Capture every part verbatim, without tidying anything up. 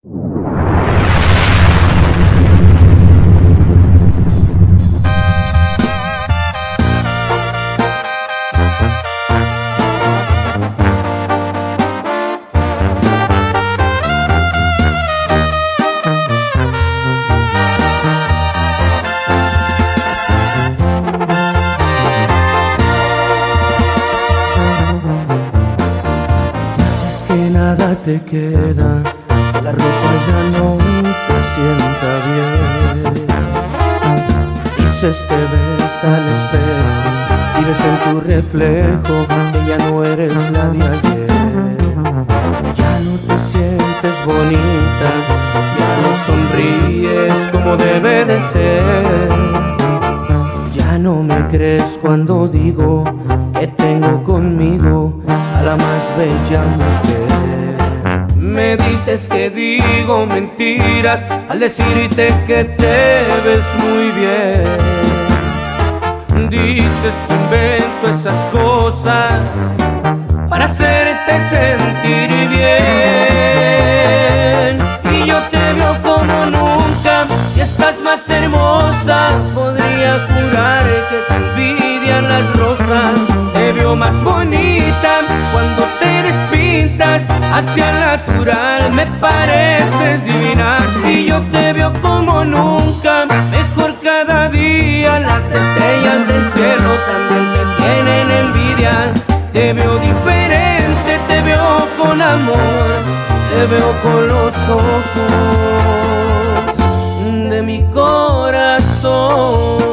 Nada te queda, la ropa ya no te sienta bien. Dices te ves al espejo y ves en tu reflejo que ya no eres la de ayer. Ya no te sientes bonita, ya no sonríes como debe de ser. Ya no me crees cuando digo que tengo conmigo a la más bella mujer. Me dices que digo mentiras al decirte que te ves muy bien. Dices que invento esas cosas para hacerte sentir bien. Y yo te veo como nunca, si estás más hermosa, podría jurar que te envidian las rosas. Te veo más bonita cuando te despintas, hacia el natural me pareces divina. Y yo te veo como nunca, mejor cada día. Las estrellas del cielo también me tienen envidia. Te veo diferente, te veo con amor, te veo con los ojos de mi corazón.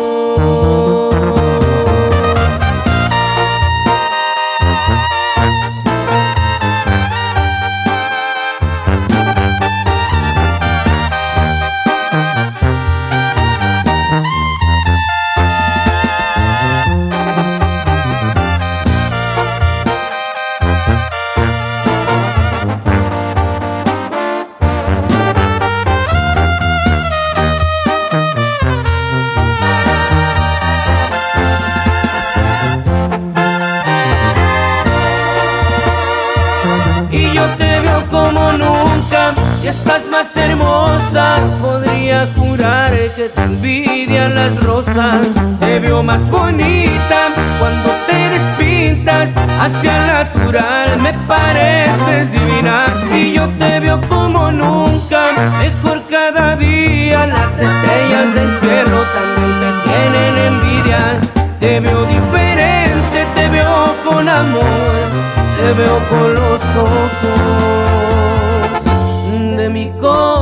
Y yo te veo como nunca, si estás más hermosa, podría jurar que te envidian las rosas. Te veo más bonita cuando te despintas, hacia el natural me pareces divina. Y yo te veo como nunca, mejor cada día. Las estrellas del cielo también te tienen envidia. Te veo diferente, te veo con amor, te veo con los ojos de mi corazón.